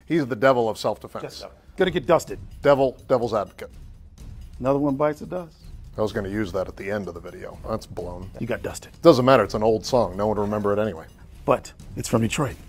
He's the devil of self-defense. Yes, sir. Gonna get dusted. Devil's advocate. Another one bites the dust. I was going to use that at the end of the video. That's blown. You got dusted. Doesn't matter. It's an old song. No one would remember it anyway. But it's from Detroit.